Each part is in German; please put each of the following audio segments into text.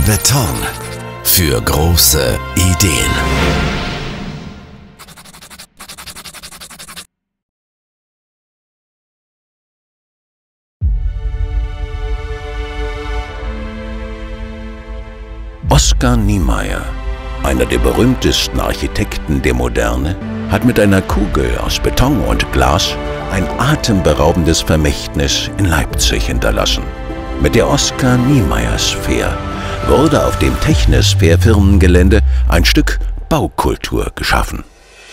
Beton für große Ideen. Oskar Niemeyer, einer der berühmtesten Architekten der Moderne, hat mit einer Kugel aus Beton und Glas ein atemberaubendes Vermächtnis in Leipzig hinterlassen. Mit der Oskar Niemeyer Sphere wurde auf dem Technisphere-Firmengelände ein Stück Baukultur geschaffen.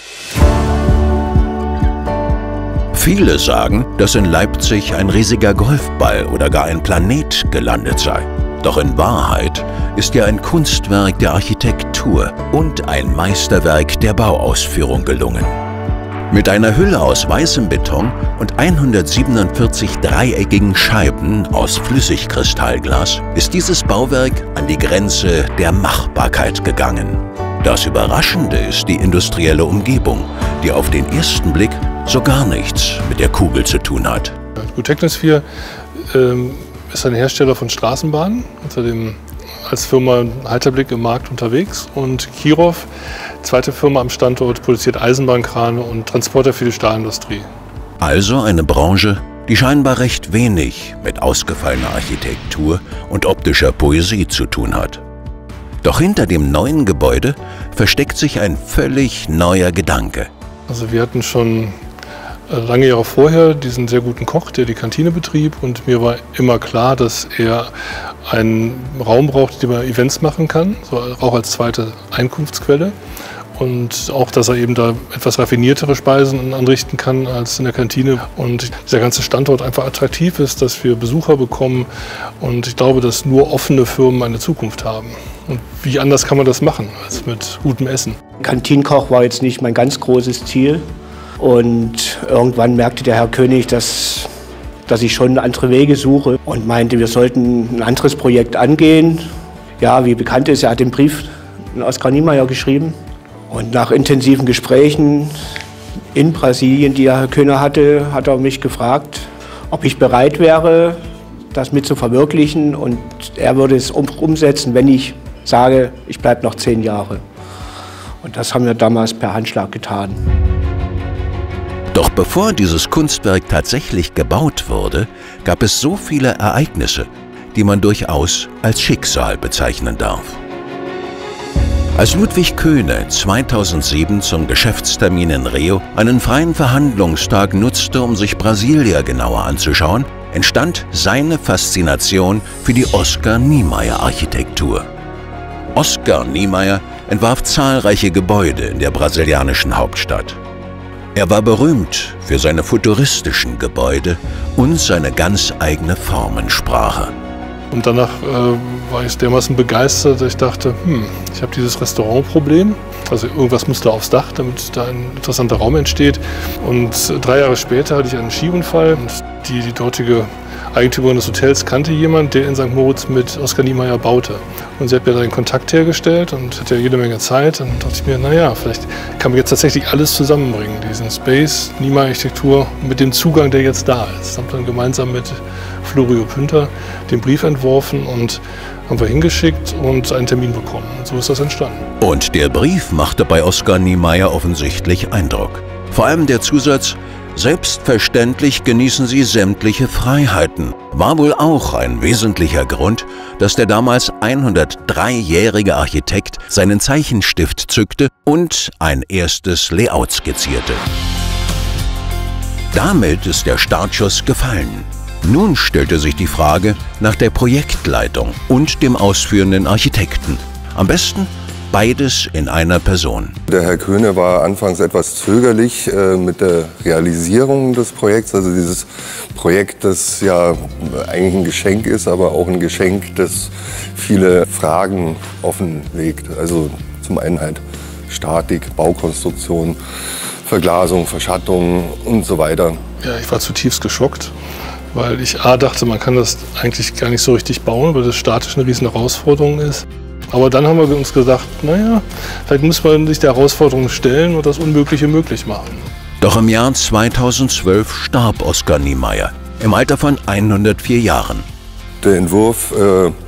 Viele sagen, dass in Leipzig ein riesiger Golfball oder gar ein Planet gelandet sei. Doch in Wahrheit ist er ein Kunstwerk der Architektur und ein Meisterwerk der Bauausführung gelungen. Mit einer Hülle aus weißem Beton und 147 dreieckigen Scheiben aus Flüssigkristallglas ist dieses Bauwerk an die Grenze der Machbarkeit gegangen. Das Überraschende ist die industrielle Umgebung, die auf den ersten Blick so gar nichts mit der Kugel zu tun hat. Gut, Technisphere ist ein Hersteller von Straßenbahnen, als Firma Halterblick im Markt unterwegs, und Kirov, zweite Firma am Standort, produziert Eisenbahnkrane und Transporter für die Stahlindustrie. Also eine Branche, die scheinbar recht wenig mit ausgefallener Architektur und optischer Poesie zu tun hat. Doch hinter dem neuen Gebäude versteckt sich ein völlig neuer Gedanke. Also wir hatten schon lange Jahre vorher diesen sehr guten Koch, der die Kantine betrieb, und mir war immer klar, dass er einen Raum braucht, in dem er Events machen kann, so auch als zweite Einkunftsquelle, und auch, dass er eben da etwas raffiniertere Speisen anrichten kann als in der Kantine, und dieser ganze Standort einfach attraktiv ist, dass wir Besucher bekommen, und ich glaube, dass nur offene Firmen eine Zukunft haben. Und wie anders kann man das machen als mit gutem Essen? Kantinenkoch war jetzt nicht mein ganz großes Ziel. Und irgendwann merkte der Herr König, dass ich schon andere Wege suche, und meinte, wir sollten ein anderes Projekt angehen. Ja, wie bekannt ist, er hat den Brief an Oskar Niemeyer geschrieben. Und nach intensiven Gesprächen in Brasilien, die der Herr König hatte, hat er mich gefragt, ob ich bereit wäre, das mit zu verwirklichen. Und er würde es umsetzen, wenn ich sage, ich bleibe noch 10 Jahre. Und das haben wir damals per Handschlag getan. Doch bevor dieses Kunstwerk tatsächlich gebaut wurde, gab es so viele Ereignisse, die man durchaus als Schicksal bezeichnen darf. Als Ludwig Köhne 2007 zum Geschäftstermin in Rio einen freien Verhandlungstag nutzte, um sich Brasilia genauer anzuschauen, entstand seine Faszination für die Oskar Niemeyer Architektur. Oskar Niemeyer entwarf zahlreiche Gebäude in der brasilianischen Hauptstadt. Er war berühmt für seine futuristischen Gebäude und seine ganz eigene Formensprache. Und danach war ich dermaßen begeistert, dass ich dachte, ich habe dieses Restaurantproblem. Also irgendwas muss da aufs Dach, damit da ein interessanter Raum entsteht. Und 3 Jahre später hatte ich einen Skiunfall. Und die dortige Eigentümerin des Hotels kannte jemanden, der in St. Moritz mit Oskar Niemeyer baute. Und sie hat mir da den Kontakt hergestellt und hatte jede Menge Zeit. Und dachte ich mir, naja, vielleicht kann man jetzt tatsächlich alles zusammenbringen. Diesen Space, Niemeyer-Architektur, mit dem Zugang, der jetzt da ist. Haben dann gemeinsam mit Florio Pünter den Brief entworfen und haben wir hingeschickt und einen Termin bekommen. Und so ist das entstanden. Und der Brief machte bei Oskar Niemeyer offensichtlich Eindruck. Vor allem der Zusatz: Selbstverständlich genießen Sie sämtliche Freiheiten, war wohl auch ein wesentlicher Grund, dass der damals 103-jährige Architekt seinen Zeichenstift zückte und ein erstes Layout skizzierte. Damit ist der Startschuss gefallen. Nun stellte sich die Frage nach der Projektleitung und dem ausführenden Architekten. Am besten beides in einer Person. Der Herr Köhne war anfangs etwas zögerlich mit der Realisierung des Projekts. Also dieses Projekt, das ja eigentlich ein Geschenk ist, aber auch ein Geschenk, das viele Fragen offenlegt. Also zum einen halt Statik, Baukonstruktion, Verglasung, Verschattung und so weiter. Ja, ich war zutiefst geschockt, weil ich dachte, man kann das eigentlich gar nicht so richtig bauen, weil das statisch eine riesen Herausforderung ist. Aber dann haben wir uns gesagt, naja, vielleicht muss man sich der Herausforderung stellen und das Unmögliche möglich machen. Doch im Jahr 2012 starb Oskar Niemeyer im Alter von 104 Jahren. Der Entwurf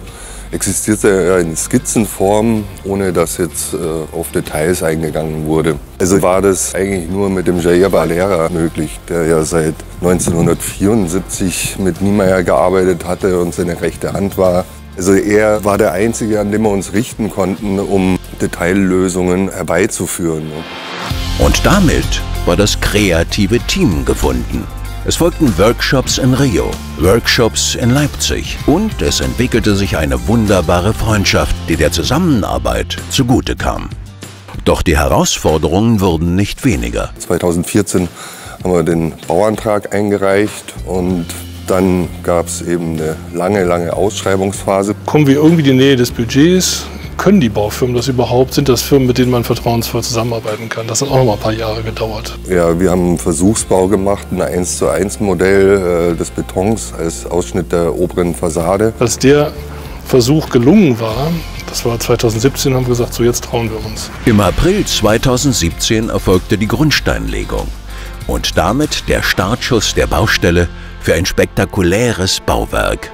existierte er in Skizzenform, ohne dass jetzt auf Details eingegangen wurde. Also war das eigentlich nur mit dem Jair Valera möglich, der ja seit 1974 mit Niemeyer gearbeitet hatte und seine rechte Hand war. Also er war der Einzige, an den wir uns richten konnten, um Detaillösungen herbeizuführen. Und damit war das kreative Team gefunden. Es folgten Workshops in Rio, Workshops in Leipzig und es entwickelte sich eine wunderbare Freundschaft, die der Zusammenarbeit zugute kam. Doch die Herausforderungen wurden nicht weniger. 2014 haben wir den Bauantrag eingereicht und dann gab es eben eine lange Ausschreibungsphase. Kommen wir irgendwie in die Nähe des Budgets? Können die Baufirmen das überhaupt? Sind das Firmen, mit denen man vertrauensvoll zusammenarbeiten kann? Das hat auch noch mal ein paar Jahre gedauert. Ja, wir haben einen Versuchsbau gemacht, ein 1:1 Modell des Betons als Ausschnitt der oberen Fassade. Als der Versuch gelungen war, das war 2017, haben wir gesagt, so jetzt trauen wir uns. Im April 2017 erfolgte die Grundsteinlegung und damit der Startschuss der Baustelle für ein spektakuläres Bauwerk.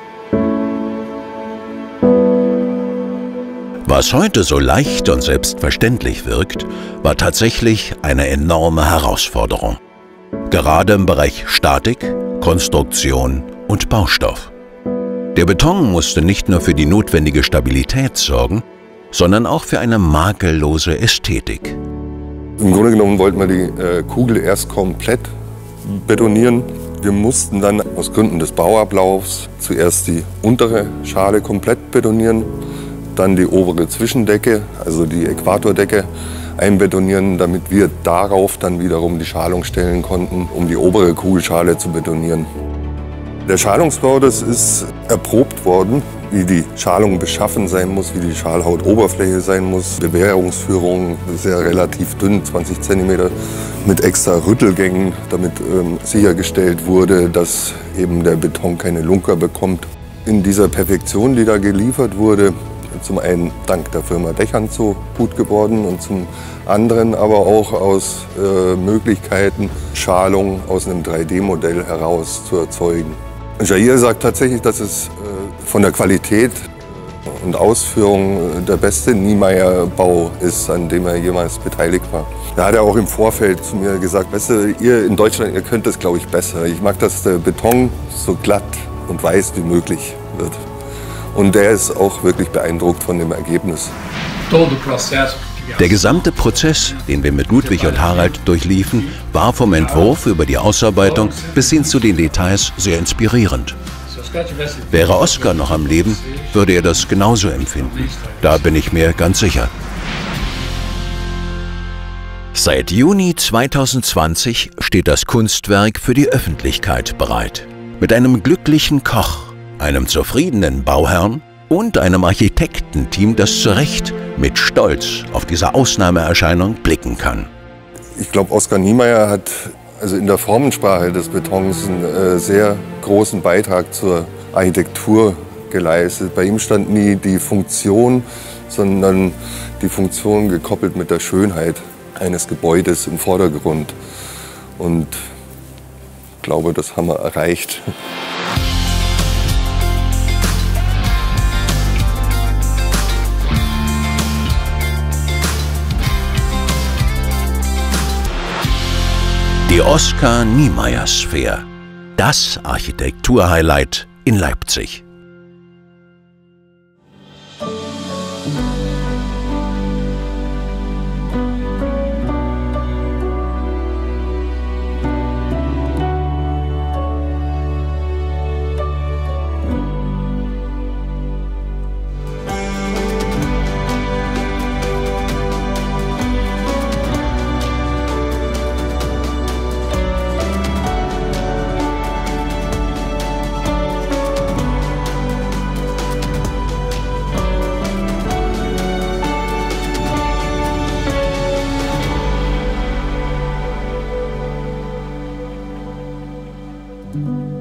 Was heute so leicht und selbstverständlich wirkt, war tatsächlich eine enorme Herausforderung. Gerade im Bereich Statik, Konstruktion und Baustoff. Der Beton musste nicht nur für die notwendige Stabilität sorgen, sondern auch für eine makellose Ästhetik. Im Grunde genommen wollten wir die Kugel erst komplett betonieren. Wir mussten dann aus Gründen des Bauablaufs zuerst die untere Schale komplett betonieren, dann die obere Zwischendecke, also die Äquatordecke, einbetonieren, damit wir darauf dann wiederum die Schalung stellen konnten, um die obere Kugelschale zu betonieren. Der Schalungsbau, das ist erprobt worden, wie die Schalung beschaffen sein muss, wie die Schalhautoberfläche sein muss. Bewährungsführung ist ja relativ dünn, 20 cm, mit extra Rüttelgängen, damit sichergestellt wurde, dass eben der Beton keine Lunker bekommt. In dieser Perfektion, die da geliefert wurde, zum einen dank der Firma Dechern so gut geworden und zum anderen aber auch aus Möglichkeiten, Schalung aus einem 3D-Modell heraus zu erzeugen. Jair sagt tatsächlich, dass es von der Qualität und Ausführung der beste Niemeyer-Bau ist, an dem er jemals beteiligt war. Da hat er auch im Vorfeld zu mir gesagt, weißt du, ihr in Deutschland, ihr könnt das, glaube ich, besser. Ich mag, dass der Beton so glatt und weiß wie möglich wird. Und der ist auch wirklich beeindruckt von dem Ergebnis. Der gesamte Prozess, den wir mit Ludwig und Harald durchliefen, war vom Entwurf über die Ausarbeitung bis hin zu den Details sehr inspirierend. Wäre Oskar noch am Leben, würde er das genauso empfinden. Da bin ich mir ganz sicher. Seit Juni 2020 steht das Kunstwerk für die Öffentlichkeit bereit. Mit einem glücklichen Koch, einem zufriedenen Bauherrn und einem Architektenteam, das zu Recht mit Stolz auf diese Ausnahmeerscheinung blicken kann. Ich glaube, Oskar Niemeyer hat also in der Formensprache des Betons einen sehr großen Beitrag zur Architektur geleistet. Bei ihm stand nie die Funktion, sondern die Funktion gekoppelt mit der Schönheit eines Gebäudes im Vordergrund. Und ich glaube, das haben wir erreicht. Die Oskar-Niemeyer-Sphäre, das Architekturhighlight in Leipzig. Thank you.